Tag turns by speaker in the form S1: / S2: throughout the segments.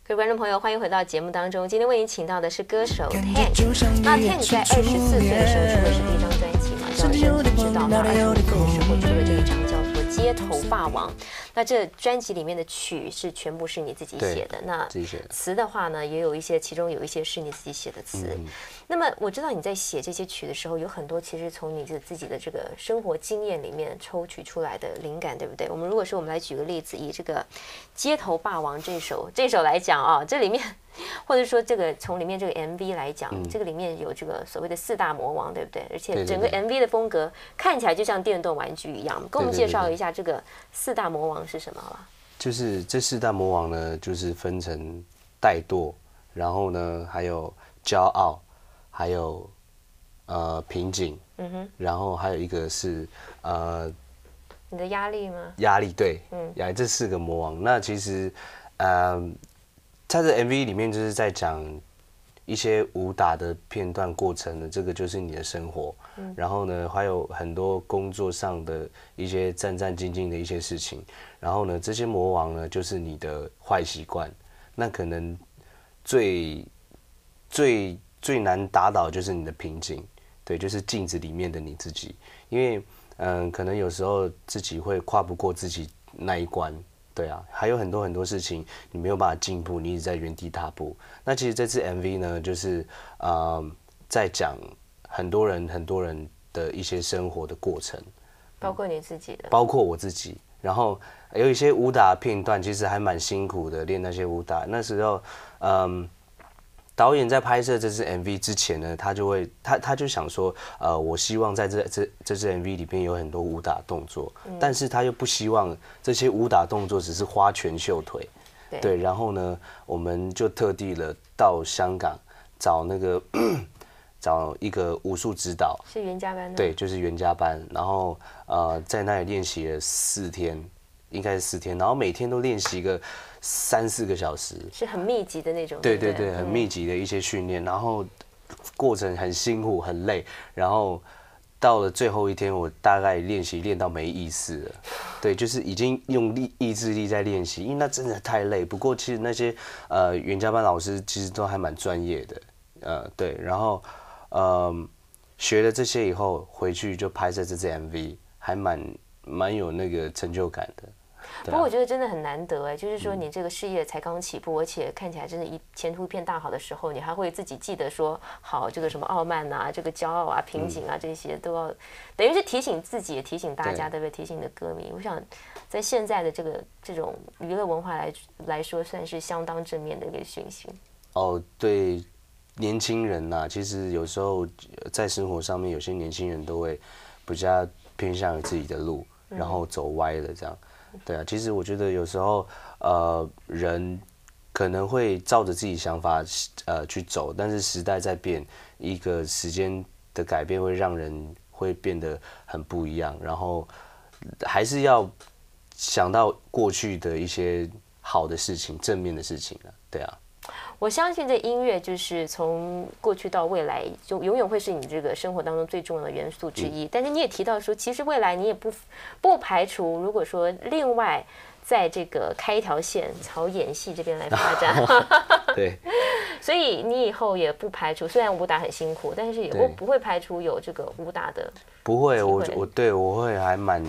S1: 各位观众朋友，欢迎回到节目当中。今天为您请到的是歌手 Tank。那 Tank 在24岁的时候出的是第一张专辑嘛，叫《生存之道》。那25岁的时候出了这一张叫做《街头霸王》。那这专辑里面的曲是全部是你自己写的，那词的话呢，也有一些，其中有一些是你自己写的词。那么我知道你在写这些曲的时候，有很多其实从你自己的这个生活经验里面抽取出来的灵感，对不对？我们如果说我们来举个例子，以这个《街头霸王》这首来讲啊，这里面或者说这个从里面这个 MV 来讲，这个里面有这个所谓的4大魔王，对不对？而且整个 MV 的风格看起来就像电动玩具一样。跟我们介绍一下这个4大魔王是什么吧？
S2: 就是这4大魔王呢，就是分成怠惰，然后呢还有骄傲，还有瓶颈，然后还有一个是
S1: 你的压力吗？
S2: 压力，对，这4个魔王。那其实他的 MV 里面就是在讲一些武打的片段过程的，这个就是你的生活。然后呢，还有很多工作上的一些战战兢兢的一些事情。然后呢，这些魔王呢，就是你的坏习惯。那可能最难打倒就是你的瓶颈，对，就是镜子里面的你自己。因为可能有时候自己会跨不过自己那一关。对啊，还有很多事情你没有办法进步，你一直在原地踏步。那其实这次 MV 呢，就是在讲很多人的一些生活的过程，
S1: 包括你自己的，
S2: 包括我自己。然后有一些武打片段，其实还蛮辛苦的，练那些武打。那时候，导演在拍摄这支 MV 之前呢，他就想说，我希望在这支 MV 里面有很多武打动作，但是他又不希望这些武打动作只是花拳绣腿，对。然后呢，我们就特地了到香港找找一个武术指导，
S1: 是袁家班的，
S2: 对，就是袁家班。然后在那里练习了4天，应该是4天，然后每天都练习个3、4个小时，
S1: 是很密集的那种。
S2: 对，很密集的一些训练，然后过程很辛苦很累，然后到了最后一天，我大概练到没意思了，对，就是已经用意志力在练习，因为那真的太累。不过其实那些袁家班老师其实都还蛮专业的，对，然后学了这些以后回去就拍摄这支 MV， 还蛮有那个成就感的。
S1: 不过我觉得真的很难得就是说你这个事业才刚起步，而且看起来真的前途一片大好的时候，你还会自己记得说好这个什么傲慢啊，这个骄傲啊，瓶颈啊，这些都要等于是提醒自己，也提醒大家，对不对？提醒你的歌迷。我想在现在的这种娱乐文化来说，算是相当正面的一个讯息。
S2: 对，年轻人呐，其实有时候在生活上面，有些年轻人都会比较偏向于自己的路，然后走歪了这样。对啊，其实我觉得有时候人可能会照着自己想法去走，但是时代在变，一个时间的改变会让人会变得很不一样，然后还是要想到过去的一些好的事情、正面的事情啊，对啊。
S1: 我相信这音乐就是从过去到未来，就永远会是你这个生活当中最重要的元素之一。但是你也提到说，其实未来你也不排除，如果说另外在这个开一条线朝演戏这边来发展，
S2: 对。
S1: 所以你以后也不排除，虽然武打很辛苦，但是也不会排除有这个武打的。
S2: 不会，我会还蛮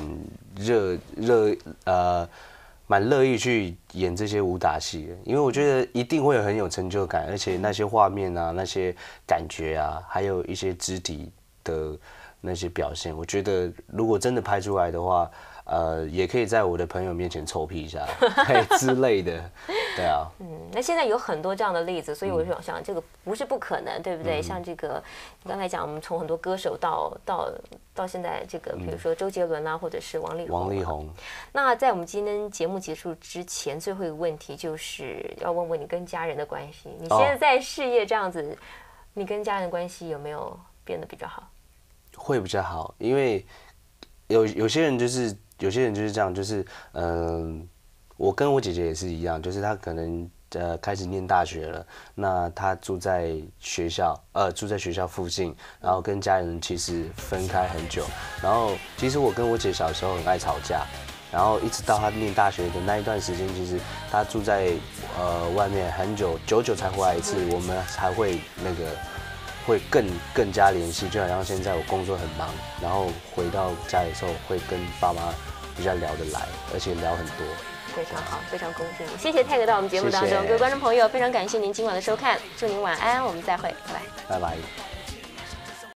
S2: 蛮乐意去演这些武打戏的，因为我觉得一定会很有成就感，而且那些画面啊、那些感觉啊，还有一些肢体的那些表现，我觉得如果真的拍出来的话，也可以在我的朋友面前臭屁一下之类的，对啊。
S1: 那现在有很多这样的例子，所以我就想这个不是不可能，对不对？像这个你刚才讲，我们从很多歌手到现在这个，比如说周杰伦啦，或者是王力宏。那在我们今天节目结束之前，最后一个问题就是要问问你跟家人的关系。你现在事业这样子，你跟家人的关系有没有变得比较好？
S2: 会比较好，因为有些人就是这样，就是我跟我姐姐也是一样，就是她可能开始念大学了，那她住在学校附近，然后跟家人其实分开很久，然后其实我跟我姐小时候很爱吵架， 然后一直到他念大学的那一段时间，其实他住在外面很久，久久才回来一次，我们才会会更加联系，就好像现在我工作很忙，然后回到家里的时候会跟爸妈比较聊得来，而且聊很多。
S1: 非常好，非常恭喜你，谢谢 Tag 到我们节目当中，各位观众朋友，非常感谢您今晚的收看，祝您晚安，我们再会，拜拜，
S2: 拜拜。